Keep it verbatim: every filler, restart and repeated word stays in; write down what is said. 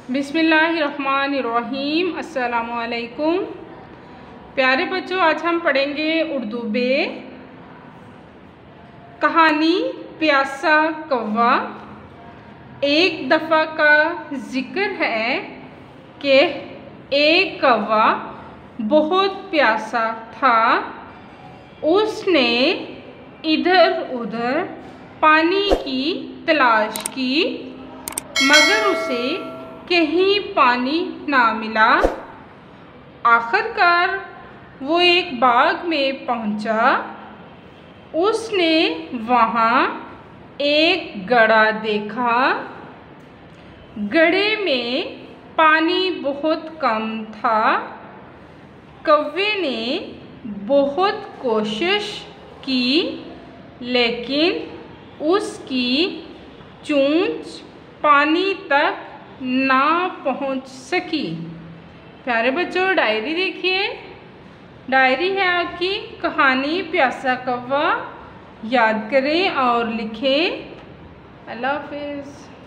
बिस्मिल्लाहिर्रहमानिर्रहीम। अस्सलामुअलैकुम प्यारे बच्चों, आज हम पढ़ेंगे उर्दू में कहानी प्यासा कौवा। एक दफ़ा का जिक्र है कि एक कौवा बहुत प्यासा था। उसने इधर उधर पानी की तलाश की मगर उसे कहीं पानी ना मिला। आखिरकार वो एक बाग में पहुंचा। उसने वहाँ एक घड़ा देखा। घड़े में पानी बहुत कम था। कौवे ने बहुत कोशिश की लेकिन उसकी चोंच पानी तक ना पहुंच सकी। प्यारे बच्चों, डायरी देखिए। डायरी है आपकी कहानी प्यासा कौवा। याद करें और लिखें। अल्लाह हाफिज़।